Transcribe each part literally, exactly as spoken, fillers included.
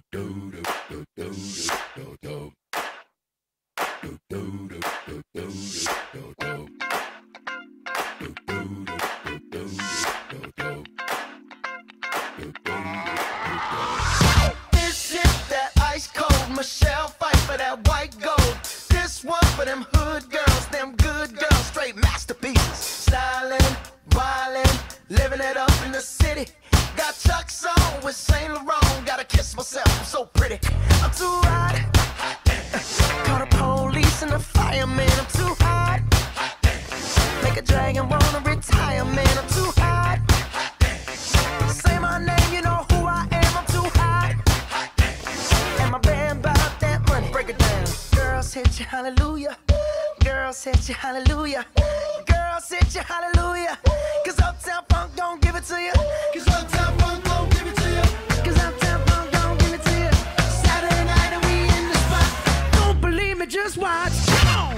This is that ice cold Michelle fight for that white gold. This one for them hood girls, them good girls, straight masterpieces. Stylin', wildin', living it up in the city. Got Chuck's on with Saint Laurent. Gotta kiss myself, I'm so pretty. I'm too hot. Call the police and the fireman. I'm too hot. Make a dragon wanna retire, man. I'm too hot. Say my name, you know who I am. I'm too hot. And my band bought that money. Break it down. Girls hit you, hallelujah. Girls hit you, hallelujah. Girls hit you, hallelujah. Cause Uptown Funk don't give it to you. Cause Uptown Funk don't give it to you. Cause Uptown Funk don't give it to you. Saturday night and we in the spot. Don't believe me, just watch. Come on.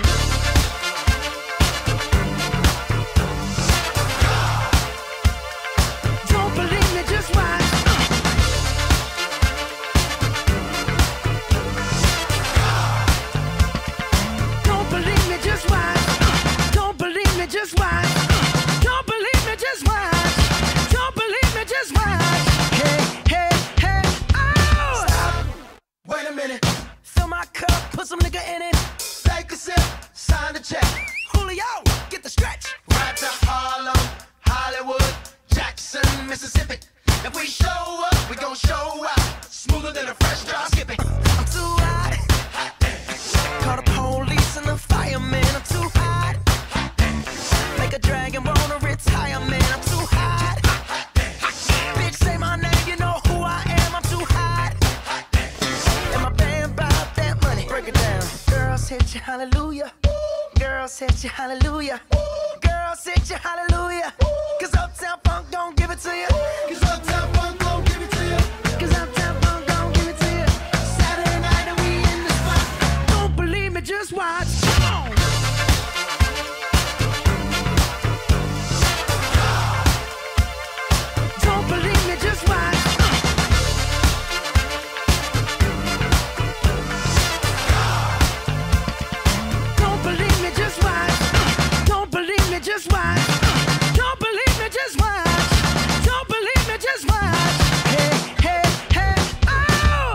Don't believe me, just watch. Don't believe me, just watch. Don't believe me, just watch. Don't believe me, just watch. Don't believe me, just watch. Hey, hey, hey, oh! Stop. Wait a minute. Fill my cup, put some nigga in it. Take a sip, sign the check. Julio, get the stretch. Right to Harlem, Hollywood, Jackson, Mississippi. If we show up, we gon' show out. Smoother than a fresh drop skipping. I'm too hot. Call the police and the fireman. I'm too hot. Make a dragon wanna retire, man. I'm too hot. Bitch, say my name, you know who I am. I'm too hot. And my band bought that money. Break it down. Girls hit you, hallelujah. Girls hit you, hallelujah. Girls hit you, hallelujah. Cause Uptown Funk don't give it to you. Cause Uptown Funk don't give it to you. Cause Uptown Funk don't give it to you. Saturday night and we in the spot. Don't believe me, just watch. Come on. Don't believe me, just watch. Don't believe me, just watch. Don't believe me, just watch. Don't believe me, just watch. Don't believe me, just watch. Hey, hey, hey, oh!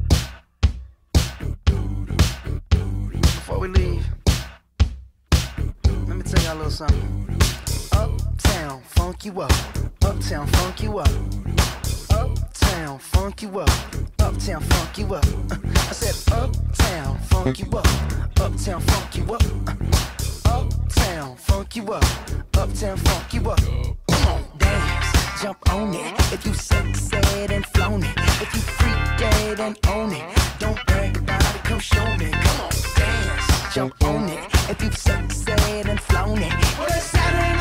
Before we leave, let me tell y'all a little something. Uptown, funk you up. Uptown, funk you up. Uptown, funk you up. Uptown, funk you up. I said uptown, funk you up. Uptown, funk you up. Uptown, funk you up. Uptown, funk you up. Come on, dance, jump on it. If you sexed and flown it. If you freak dead and own it. Don't brag about it, come show me. Come on, dance, jump on it. If you sexed and flown it. Well, it's Saturday